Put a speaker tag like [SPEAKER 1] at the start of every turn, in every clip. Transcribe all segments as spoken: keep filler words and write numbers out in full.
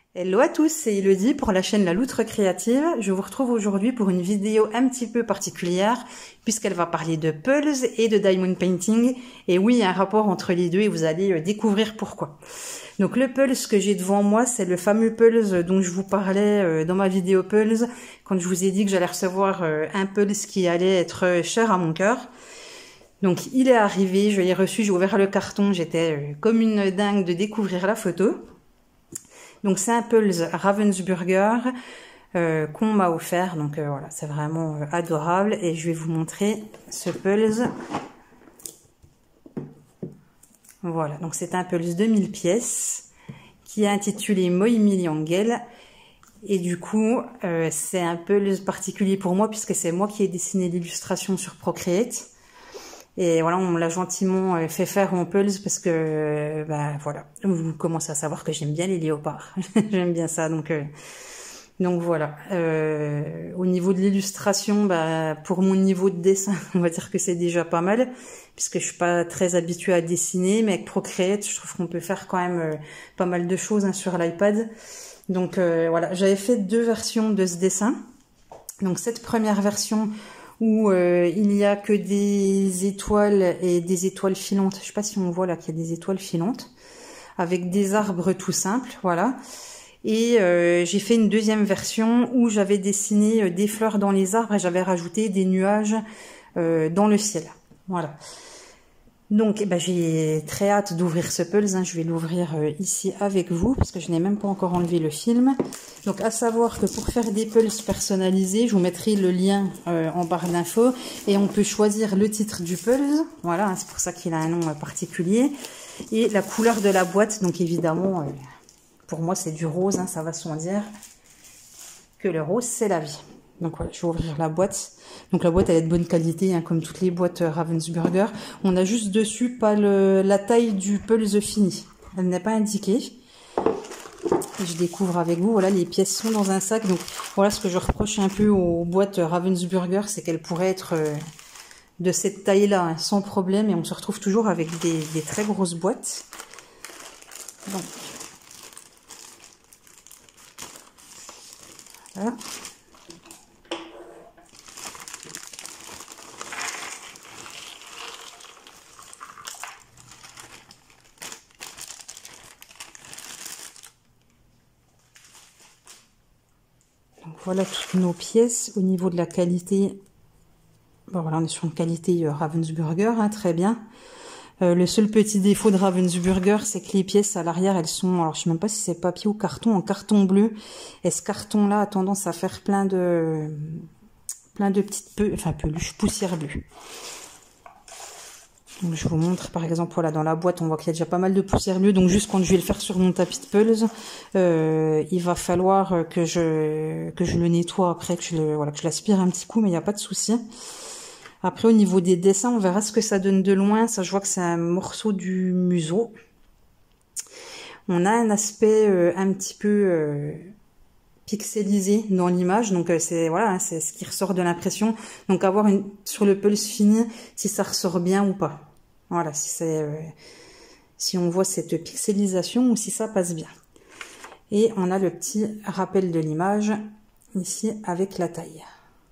[SPEAKER 1] Hello à tous, c'est Elodie pour la chaîne La Loutre Créative. Je vous retrouve aujourd'hui pour une vidéo un petit peu particulière puisqu'elle va parler de Pulse et de Diamond Painting. Et oui, il y a un rapport entre les deux et vous allez découvrir pourquoi. Donc le Pulse que j'ai devant moi, c'est le fameux Pulse dont je vous parlais dans ma vidéo Pulse quand je vous ai dit que j'allais recevoir un Pulse qui allait être cher à mon cœur. Donc il est arrivé, je l'ai reçu, j'ai ouvert le carton, j'étais comme une dingue de découvrir la photo. Donc c'est un Pulse Ravensburger euh, qu'on m'a offert, donc euh, voilà, c'est vraiment euh, adorable. Et je vais vous montrer ce Pulse. Voilà, donc c'est un Pulse de mille pièces qui est intitulé Moi Milliangel. Et du coup, euh, c'est un Pulse particulier pour moi puisque c'est moi qui ai dessiné l'illustration sur Procreate. Et voilà, on me l'a gentiment fait faire en Pulse parce que, bah voilà, vous commencez à savoir que j'aime bien les léopards. J'aime bien ça, donc euh, donc voilà. Euh, au niveau de l'illustration, bah pour mon niveau de dessin, on va dire que c'est déjà pas mal, puisque je suis pas très habituée à dessiner, mais avec Procreate, je trouve qu'on peut faire quand même euh, pas mal de choses hein, sur l'iPad. Donc euh, voilà, j'avais fait deux versions de ce dessin. Donc cette première version où euh, il y a que des étoiles et des étoiles filantes. Je sais pas si on voit là qu'il y a des étoiles filantes avec des arbres tout simples, voilà. Et euh, j'ai fait une deuxième version où j'avais dessiné des fleurs dans les arbres et j'avais rajouté des nuages euh, dans le ciel, voilà. Donc, eh ben, j'ai très hâte d'ouvrir ce Pulse. Hein. Je vais l'ouvrir euh, ici avec vous parce que je n'ai même pas encore enlevé le film. Donc, à savoir que pour faire des Pulse personnalisés, je vous mettrai le lien euh, en barre d'infos et on peut choisir le titre du Pulse. Voilà, hein, c'est pour ça qu'il a un nom euh, particulier. Et la couleur de la boîte, donc évidemment, euh, pour moi, c'est du rose, hein, ça va sans dire que le rose, c'est la vie. Donc voilà, je vais ouvrir la boîte. Donc la boîte, elle est de bonne qualité, hein, comme toutes les boîtes Ravensburger. On a juste dessus pas le, la taille du Pulse fini. Elle n'est pas indiquée. Et je découvre avec vous, voilà, les pièces sont dans un sac. Donc voilà ce que je reproche un peu aux boîtes Ravensburger, c'est qu'elles pourraient être euh, de cette taille-là, hein, sans problème. Et on se retrouve toujours avec des, des très grosses boîtes. Donc, voilà. Donc voilà toutes nos pièces. Au niveau de la qualité, bon voilà, on est sur une qualité euh, Ravensburger, hein, très bien. Euh, le seul petit défaut de Ravensburger, c'est que les pièces à l'arrière, elles sont, alors je sais même pas si c'est papier ou carton, en carton bleu. Et ce carton-là a tendance à faire plein de, plein de petites peu, enfin peluches, poussière bleue. Donc je vous montre par exemple, voilà, dans la boîte on voit qu'il y a déjà pas mal de poussière bleue, donc juste quand je vais le faire sur mon tapis de Pulse, euh, il va falloir que je que je le nettoie après, que je le, voilà, que je l'aspire un petit coup, mais il n'y a pas de souci. Après au niveau des dessins, on verra ce que ça donne de loin. Ça, je vois que c'est un morceau du museau. On a un aspect euh, un petit peu euh, pixelisé dans l'image, donc euh, c'est voilà, hein, c'est ce qui ressort de l'impression. Donc à voir une, sur le Pulse fini si ça ressort bien ou pas. Voilà, si c'est euh, si on voit cette pixelisation ou si ça passe bien. Et on a le petit rappel de l'image ici avec la taille.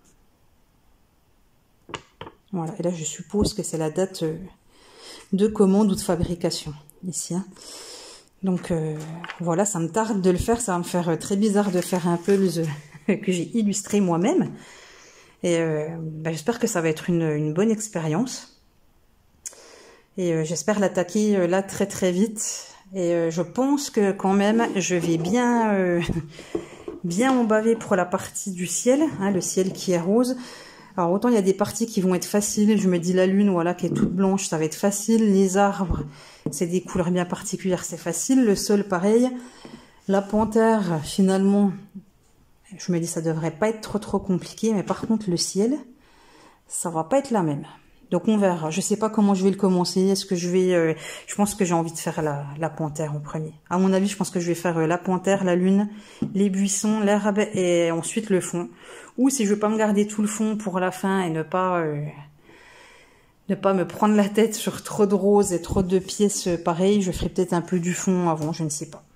[SPEAKER 1] Voilà, et là je suppose que c'est la date euh, de commande ou de fabrication ici. Hein. Donc euh, voilà, ça me tarde de le faire, ça va me faire euh, très bizarre de faire un Pulse euh, que j'ai illustré moi-même. Et euh, bah, j'espère que ça va être une, une bonne expérience. Et euh, j'espère l'attaquer euh, là très très vite. Et euh, je pense que quand même, je vais bien, euh, bien en baver pour la partie du ciel, hein, le ciel qui est rose. Alors autant il y a des parties qui vont être faciles, je me dis la lune, voilà, qui est toute blanche, ça va être facile. Les arbres, c'est des couleurs bien particulières, c'est facile. Le sol, pareil. La panthère, finalement, je me dis ça devrait pas être trop trop compliqué, mais par contre le ciel, ça va pas être la même. Donc on verra. Je sais pas comment je vais le commencer. Est-ce que je vais... Euh, je pense que j'ai envie de faire la, la panthère en premier. À mon avis, je pense que je vais faire euh, la panthère, la lune, les buissons, l'herbe et ensuite le fond. Ou si je veux pas me garder tout le fond pour la fin et ne pas... Euh, ne pas me prendre la tête sur trop de roses et trop de pièces pareilles, je ferai peut-être un peu du fond avant, je ne sais pas.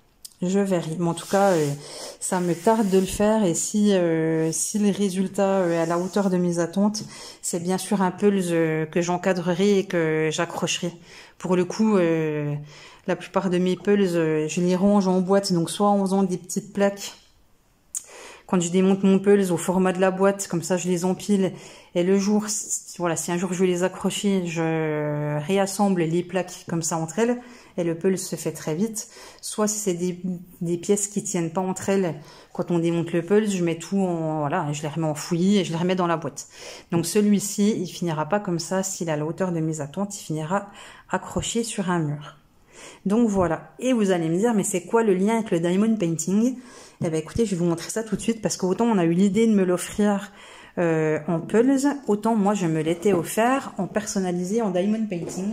[SPEAKER 1] je verrai. Mais en tout cas, euh, ça me tarde de le faire. Et si, euh, si le résultat est à la hauteur de mes attentes, c'est bien sûr un pulse euh, que j'encadrerai et que j'accrocherai. Pour le coup, euh, la plupart de mes pulses, euh, je les range en boîte. Donc soit en faisant des petites plaques, quand je démonte mon pulse au format de la boîte, comme ça je les empile. Et le jour, si, voilà, si un jour je veux les accrocher, je réassemble les plaques comme ça entre elles. Et le pulse se fait très vite. Soit si c'est des, des pièces qui tiennent pas entre elles, quand on démonte le pulse, je mets tout en, voilà, je les remets en fouillis et je les remets dans la boîte. Donc celui-ci, il finira pas comme ça. S'il est à la hauteur de mes attentes, il finira accroché sur un mur. Donc voilà. Et vous allez me dire, mais c'est quoi le lien avec le diamond painting? Eh ben écoutez, je vais vous montrer ça tout de suite parce qu'autant on a eu l'idée de me l'offrir euh, en pulse, autant moi je me l'étais offert en personnalisé en diamond painting.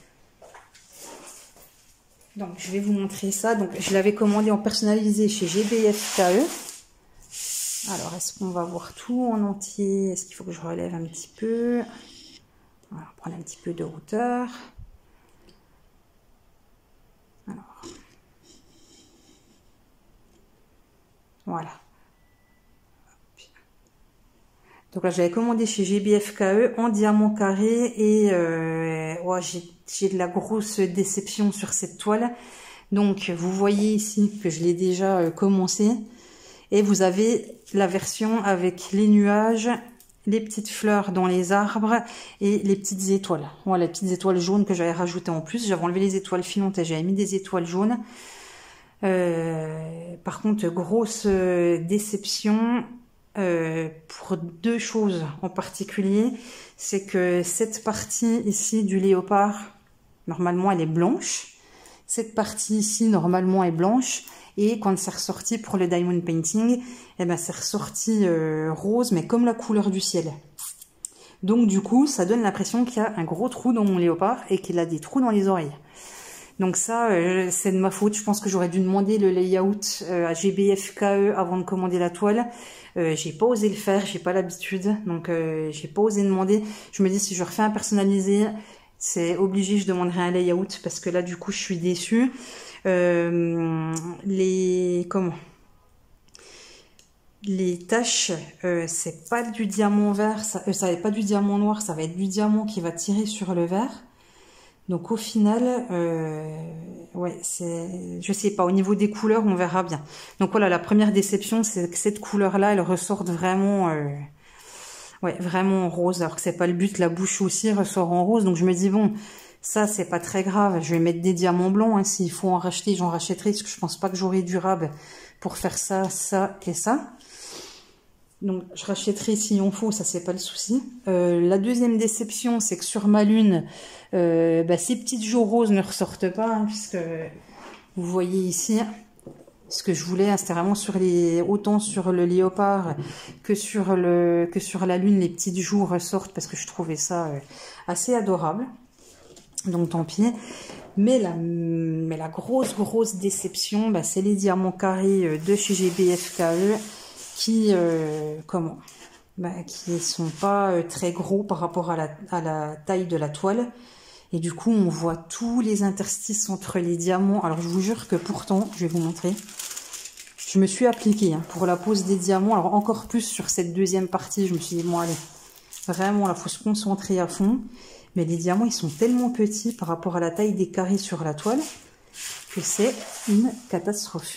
[SPEAKER 1] Donc je vais vous montrer ça. Donc je l'avais commandé en personnalisé chez G B F K E. Alors est-ce qu'on va voir tout en entier? Est-ce qu'il faut que je relève un petit peu? Voilà, prendre un petit peu de hauteur. Alors. Voilà. Donc là, j'avais commandé chez G B F K E en diamant carré et euh, ouais, j'ai de la grosse déception sur cette toile. Donc, vous voyez ici que je l'ai déjà euh, commencé. Et vous avez la version avec les nuages, les petites fleurs dans les arbres et les petites étoiles. Voilà, les petites étoiles jaunes que j'avais rajoutées en plus. J'avais enlevé les étoiles filantes et j'avais mis des étoiles jaunes. Euh, par contre, grosse euh, déception euh, pour deux choses en particulier. C'est que cette partie ici du léopard, normalement elle est blanche. Cette partie ici, normalement, est blanche. Et quand c'est ressorti pour le diamond painting, eh ben, c'est ressorti euh, rose, mais comme la couleur du ciel. Donc du coup, ça donne l'impression qu'il y a un gros trou dans mon léopard et qu'il a des trous dans les oreilles. Donc ça, euh, c'est de ma faute. Je pense que j'aurais dû demander le layout euh, à G B F K E avant de commander la toile. Euh, j'ai pas osé le faire, j'ai pas l'habitude, donc euh, j'ai pas osé demander. Je me dis si je refais un personnalisé, c'est obligé, je demanderai un layout parce que là du coup je suis déçue. Euh, les comment les taches, euh, c'est pas du diamant vert, ça, euh, ça va être pas du diamant noir, ça va être du diamant qui va tirer sur le vert. Donc au final, euh, ouais, c'est, je sais pas, au niveau des couleurs, on verra bien. Donc voilà, la première déception, c'est que cette couleur-là, elle ressort vraiment, euh, ouais, vraiment en rose, alors que c'est pas le but. La bouche aussi ressort en rose, donc je me dis bon, ça c'est pas très grave. Je vais mettre des diamants blancs, hein, s'il faut en racheter, j'en rachèterai, parce que je pense pas que j'aurai durable pour faire ça, ça et ça. Donc je rachèterai s'il en faut, ça c'est pas le souci. Euh, la deuxième déception, c'est que sur ma lune, euh, bah, ces petites joues roses ne ressortent pas, hein, puisque vous voyez ici, ce que je voulais, hein, c'était vraiment sur les, autant sur le léopard que sur le, que sur la lune, les petites joues ressortent parce que je trouvais ça euh, assez adorable. Donc tant pis. Mais la, mais la grosse grosse déception, bah, c'est les diamants carrés de chez G B F K E. Qui euh, comment bah, qui sont pas euh, très gros par rapport à la, à la taille de la toile, et du coup on voit tous les interstices entre les diamants. Alors je vous jure que pourtant, je vais vous montrer, je me suis appliquée hein, pour la pose des diamants. Alors encore plus sur cette deuxième partie, je me suis dit bon allez, vraiment là faut se concentrer à fond. Mais les diamants ils sont tellement petits par rapport à la taille des carrés sur la toile que c'est une catastrophe.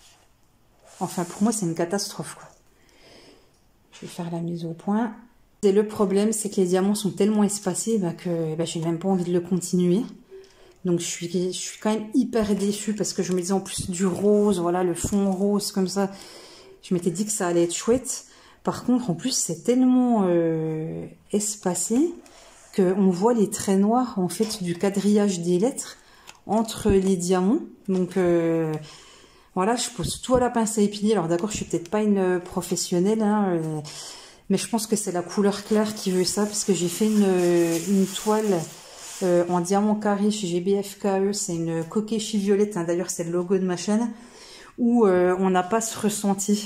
[SPEAKER 1] Enfin, pour moi, c'est une catastrophe, quoi. Je vais faire la mise au point. Et le problème, c'est que les diamants sont tellement espacés bah, que bah, j'ai même pas envie de le continuer. Donc, je suis, je suis quand même hyper déçue parce que je me disais en plus du rose, voilà, le fond rose comme ça. Je m'étais dit que ça allait être chouette. Par contre, en plus, c'est tellement euh, espacé qu'on voit les traits noirs, en fait, du quadrillage des lettres entre les diamants. Donc... Euh, Voilà, je pose tout à la pince à épiler. Alors d'accord, je suis peut-être pas une professionnelle, hein, euh, mais je pense que c'est la couleur claire qui veut ça, parce que j'ai fait une, une toile euh, en diamant carré chez G B F K E. C'est une Kokeshi violette, hein, d'ailleurs c'est le logo de ma chaîne, où euh, on n'a pas ce ressenti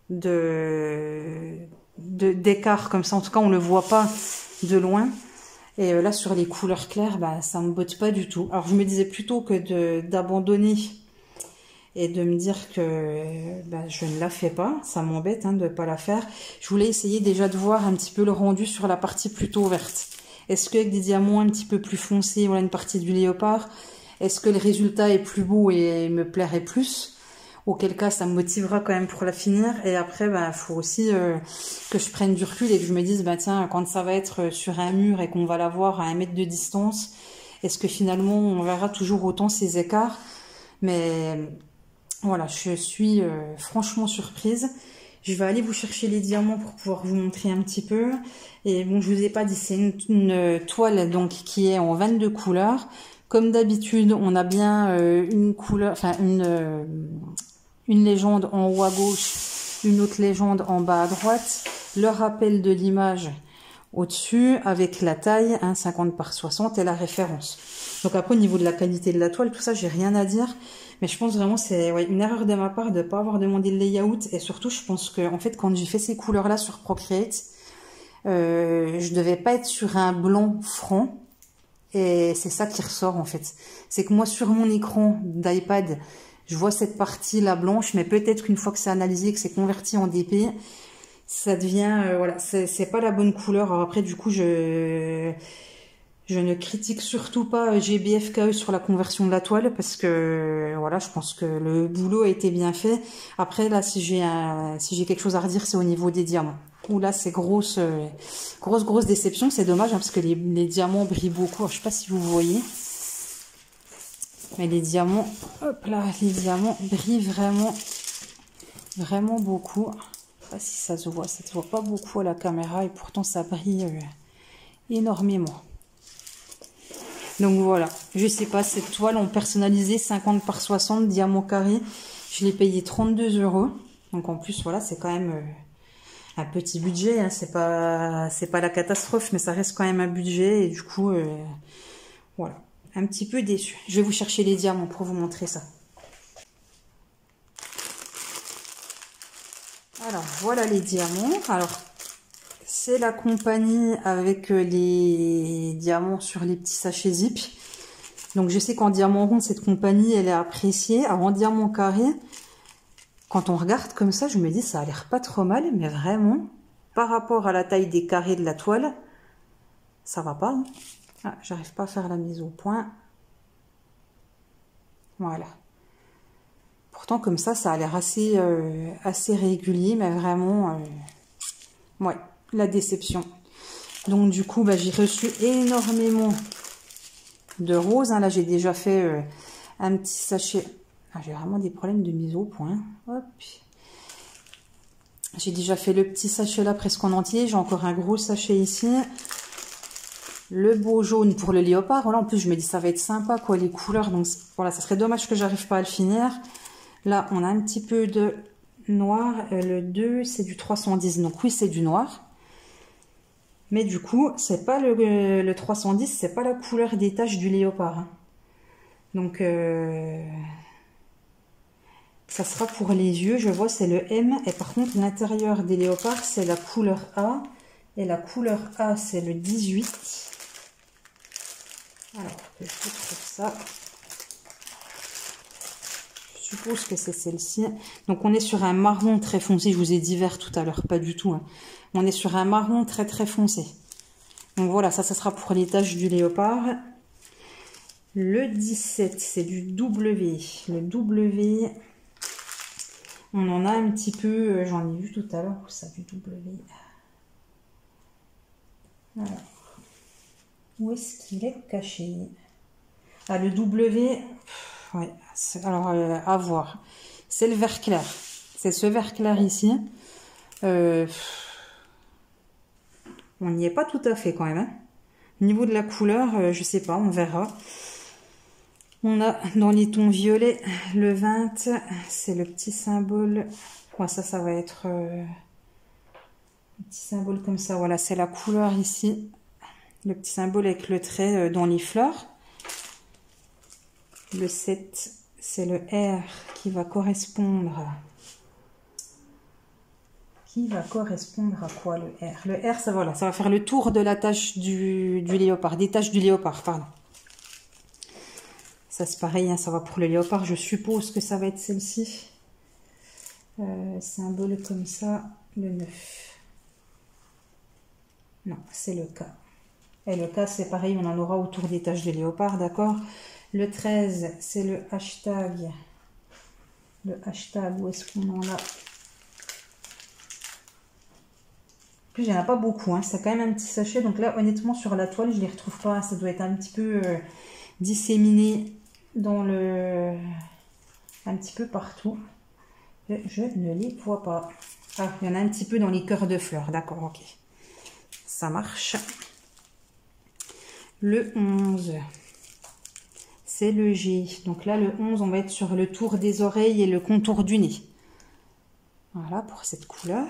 [SPEAKER 1] de d'écart comme ça. En tout cas, on le voit pas de loin. Et euh, là, sur les couleurs claires, bah, ça me botte pas du tout. Alors je me disais plutôt que de d'abandonner et de me dire que ben, je ne la fais pas. Ça m'embête hein, de ne pas la faire. Je voulais essayer déjà de voir un petit peu le rendu sur la partie plutôt verte. Est-ce qu'avec des diamants un petit peu plus foncés, voilà une partie du léopard, est-ce que le résultat est plus beau et me plairait plus? Auquel cas, ça me motivera quand même pour la finir. Et après, il bah, faut aussi euh, que je prenne du recul et que je me dise, bah, tiens, quand ça va être sur un mur et qu'on va la voir à un mètre de distance, est-ce que finalement, on verra toujours autant ces écarts? Mais voilà, je suis euh, franchement surprise. Je vais aller vous chercher les diamants pour pouvoir vous montrer un petit peu. Et bon, je vous ai pas dit, c'est une, une toile donc qui est en vingt-deux couleurs. Comme d'habitude, on a bien euh, une couleur, enfin une euh, une légende en haut à gauche, une autre légende en bas à droite, le rappel de l'image au-dessus avec la taille, hein, cinquante par soixante et la référence. Donc après au niveau de la qualité de la toile, tout ça, j'ai rien à dire. Mais je pense vraiment c'est ouais, une erreur de ma part de ne pas avoir demandé le layout. Et surtout, je pense que en fait, quand j'ai fait ces couleurs-là sur Procreate, euh, je devais pas être sur un blanc franc. Et c'est ça qui ressort en fait. C'est que moi, sur mon écran d'iPad, je vois cette partie-là blanche. Mais peut-être qu'une fois que c'est analysé, que c'est converti en D P, ça devient... Euh, voilà, c'est pas la bonne couleur. Alors après, du coup, je... Je ne critique surtout pas G B F K E sur la conversion de la toile parce que voilà, je pense que le boulot a été bien fait. Après là, si j'ai un, si j'ai quelque chose à redire, c'est au niveau des diamants. Où là, c'est grosse, euh, grosse, grosse déception. C'est dommage hein, parce que les, les diamants brillent beaucoup. Alors, je sais pas si vous voyez, mais les diamants, hop là, les diamants brillent vraiment, vraiment beaucoup. Je sais pas si ça se voit, ça se voit pas beaucoup à la caméra et pourtant ça brille euh, énormément. Donc voilà, je sais pas, cette toile en personnalisé cinquante par soixante, diamant carré, je l'ai payé trente-deux euros. Donc en plus, voilà, c'est quand même euh, un petit budget, hein. C'est pas, c'est pas la catastrophe, mais ça reste quand même un budget. Et du coup, euh, voilà, un petit peu déçu. Je vais vous chercher les diamants pour vous montrer ça. Alors voilà les diamants. Alors c'est la compagnie avec les diamants sur les petits sachets zip. Donc je sais qu'en diamant rond, cette compagnie, elle est appréciée. Alors en diamant carré, quand on regarde comme ça, je me dis ça a l'air pas trop mal. Mais vraiment, par rapport à la taille des carrés de la toile, ça va pas. Hein. Ah, j'arrive pas à faire la mise au point. Voilà. Pourtant comme ça, ça a l'air assez, euh, assez régulier. Mais vraiment, euh, ouais. La déception. Donc du coup, bah, j'ai reçu énormément de roses. Hein. Là, j'ai déjà fait euh, un petit sachet. Ah, j'ai vraiment des problèmes de mise au point. Hop. J'ai déjà fait le petit sachet là presque en entier. J'ai encore un gros sachet ici. Le beau jaune pour le léopard. Voilà, en plus, je me dis ça va être sympa quoi les couleurs. Donc voilà, ça serait dommage que j'arrive pas à le finir. Là, on a un petit peu de noir. Euh, le deux, c'est du trois cent dix. Donc oui, c'est du noir. Mais du coup, c'est pas le, le trois cent dix, c'est pas la couleur des taches du léopard. Hein. Donc, euh, ça sera pour les yeux. Je vois, c'est le M. Et par contre, l'intérieur des léopards, c'est la couleur A. Et la couleur A, c'est le dix-huit. Alors, que je trouve ça. Je suppose que c'est celle-ci. Donc, on est sur un marron très foncé. Je vous ai dit vert tout à l'heure, pas du tout. Hein. On est sur un marron très très foncé. Donc voilà, ça, ça sera pour les taches du léopard. Le dix-sept, c'est du W. Le W, on en a un petit peu, j'en ai vu tout à l'heure, ça, du W. Alors, où est-ce qu'il est caché? Ah, le W, ouais, alors euh, à voir. C'est le vert clair. C'est ce vert clair ici. Euh, On n'y est pas tout à fait quand même. Hein. Au niveau de la couleur, euh, je sais pas, on verra. On a dans les tons violets le vingt, c'est le petit symbole. Ouais, ça, ça va être euh, un petit symbole comme ça. Voilà, c'est la couleur ici. Le petit symbole avec le trait euh, dans les fleurs. Le sept, c'est le R qui va correspondre à... Qui va correspondre à quoi le R? Le R, ça, voilà, ça va faire le tour de la tache du, du léopard, des taches du léopard, pardon. Ça Ça c'est pareil, hein, ça va pour le léopard. Je suppose que ça va être celle-ci. Euh, symbole comme ça, le neuf. Non, c'est le K. Et le K, c'est pareil, on en aura autour des taches de léopard, d'accord? Le treize, c'est le hashtag. Le hashtag, où est-ce qu'on en a? En plus, il n'y en a pas beaucoup, hein. C'est quand même un petit sachet. Donc là, honnêtement, sur la toile, je ne les retrouve pas. Ça doit être un petit peu euh, disséminé dans le... un petit peu partout. Je ne les vois pas. Ah, il y en a un petit peu dans les cœurs de fleurs. D'accord, ok. Ça marche. Le onze, c'est le G. Donc là, le onze, on va être sur le tour des oreilles et le contour du nez. Voilà, pour cette couleur.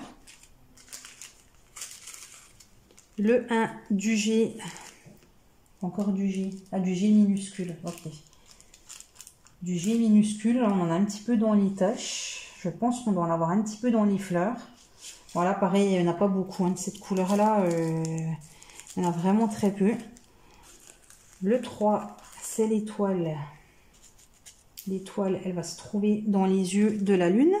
[SPEAKER 1] Le un du G. Encore du G. Ah, du G minuscule. Ok. Du G minuscule. Là, on en a un petit peu dans les taches. Je pense qu'on doit en avoir un petit peu dans les fleurs. Voilà, pareil, il n'y en a pas beaucoup. Hein, de cette couleur-là, euh, il y en a vraiment très peu. Le trois, c'est l'étoile. L'étoile, elle va se trouver dans les yeux de la lune.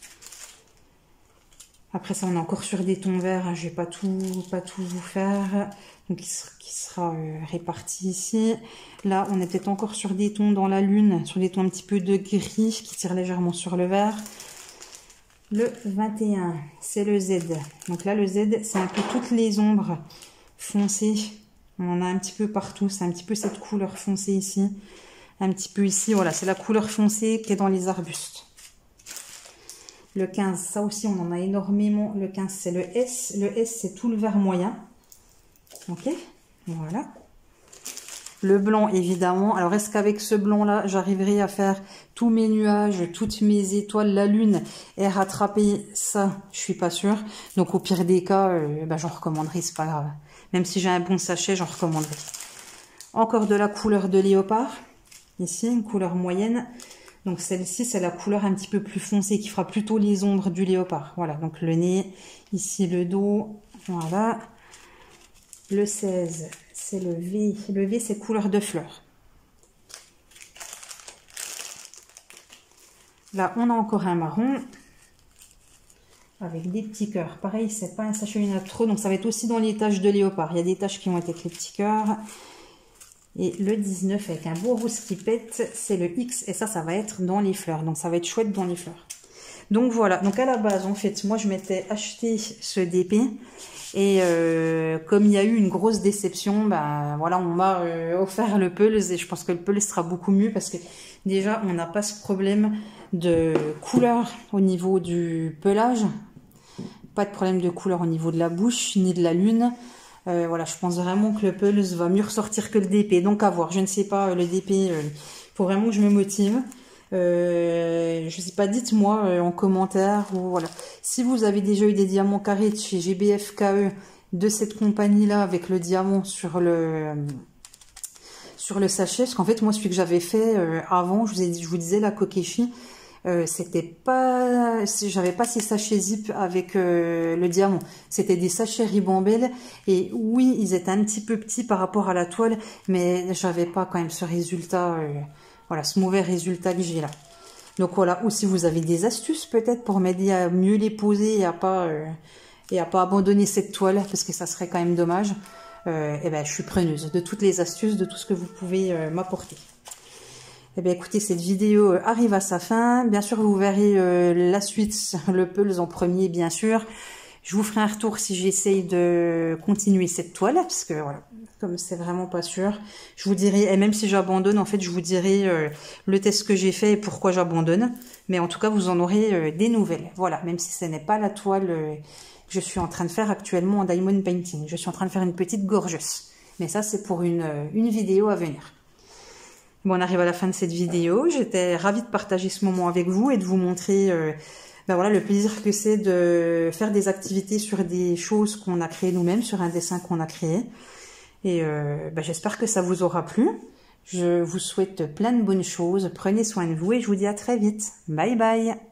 [SPEAKER 1] Après ça, on est encore sur des tons verts. Hein, je ne vais pas tout, pas tout vous faire. Donc, qui sera, qui sera euh, réparti ici. Là, on est peut-être encore sur des tons dans la lune, sur des tons un petit peu de gris qui tirent légèrement sur le vert. Le vingt et un, c'est le Z. Donc là, le Z, c'est un peu toutes les ombres foncées. On en a un petit peu partout. C'est un petit peu cette couleur foncée ici. Un petit peu ici. Voilà, c'est la couleur foncée qui est dans les arbustes. Le quinze, ça aussi, on en a énormément. Le quinze, c'est le S. Le S, c'est tout le vert moyen. Ok, voilà. Le blanc, évidemment. Alors, est-ce qu'avec ce blanc-là, j'arriverai à faire tous mes nuages, toutes mes étoiles, la lune, et rattraper ça? Je suis pas sûre. Donc, au pire des cas, euh, bah, j'en recommanderai, c'est pas grave. Même si j'ai un bon sachet, j'en recommanderai. Encore de la couleur de léopard. Ici, une couleur moyenne. Donc, celle-ci, c'est la couleur un petit peu plus foncée, qui fera plutôt les ombres du léopard. Voilà, donc le nez, ici le dos, voilà. Le seize, c'est le V. Le V, c'est couleur de fleurs. Là, on a encore un marron avec des petits cœurs. Pareil, c'est pas un sachet, il y en a trop, donc ça va être aussi dans les taches de léopard. Il y a des taches qui vont être avec les petits cœurs. Et le dix-neuf, avec un beau rose qui pète, c'est le X. Et ça, ça va être dans les fleurs. Donc, ça va être chouette dans les fleurs. Donc, voilà. Donc, à la base, en fait, moi, je m'étais acheté ce D P. Et euh, comme il y a eu une grosse déception, ben voilà, on m'a euh, offert le Pulse et je pense que le Pulse sera beaucoup mieux parce que déjà on n'a pas ce problème de couleur au niveau du pelage, pas de problème de couleur au niveau de la bouche ni de la lune. Euh, voilà, je pense vraiment que le Pulse va mieux ressortir que le D P, donc à voir. Je ne sais pas, le D P, il euh, faut vraiment que je me motive. Euh, je sais pas, dites-moi euh, en commentaire ou voilà. Si vous avez déjà eu des diamants carrés de chez G B F K E de cette compagnie-là avec le diamant sur le euh, sur le sachet, parce qu'en fait moi celui que j'avais fait euh, avant, je vous ai dit, je vous disais la Kokeshi, euh, c'était pas, j'avais pas ces sachets zip avec euh, le diamant, c'était des sachets ribambelle et oui ils étaient un petit peu petits par rapport à la toile, mais j'avais pas quand même ce résultat. Euh, Voilà, ce mauvais résultat que j'ai là. Donc voilà, ou si vous avez des astuces peut-être pour m'aider à mieux les poser et à pas euh, et à pas abandonner cette toile, parce que ça serait quand même dommage, euh, et ben je suis preneuse de toutes les astuces, de tout ce que vous pouvez euh, m'apporter. Et bien écoutez, cette vidéo arrive à sa fin. Bien sûr, vous verrez euh, la suite, le Pulse en premier, bien sûr. Je vous ferai un retour si j'essaye de continuer cette toile, parce que voilà, comme c'est vraiment pas sûr, je vous dirai, et même si j'abandonne, en fait, je vous dirai euh, le test que j'ai fait et pourquoi j'abandonne. Mais en tout cas, vous en aurez euh, des nouvelles. Voilà, même si ce n'est pas la toile euh, que je suis en train de faire actuellement en diamond painting. Je suis en train de faire une petite gorgeous. Mais ça, c'est pour une, euh, une vidéo à venir. Bon, on arrive à la fin de cette vidéo. J'étais ravie de partager ce moment avec vous et de vous montrer... Euh, Ben voilà, le plaisir que c'est de faire des activités sur des choses qu'on a créées nous-mêmes, sur un dessin qu'on a créé. Et euh, ben j'espère que ça vous aura plu. Je vous souhaite plein de bonnes choses. Prenez soin de vous et je vous dis à très vite. Bye bye.